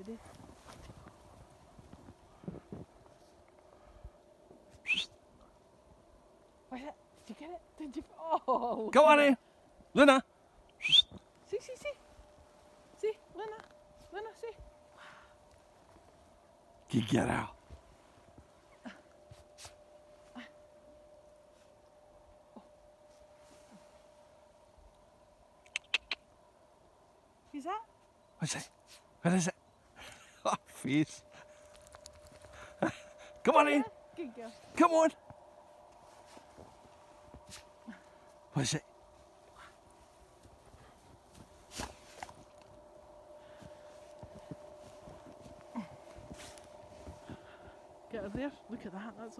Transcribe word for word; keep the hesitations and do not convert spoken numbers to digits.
Ready? What's that? Did you get it? Did you? Oh! Go on in, Luna. See, see, see. See, Luna. Luna, see. You get out. Who's that? What's it? What is it? Oh, fish. Come on in. Good girl. Come on. What's it? Get her there. Look at that. That's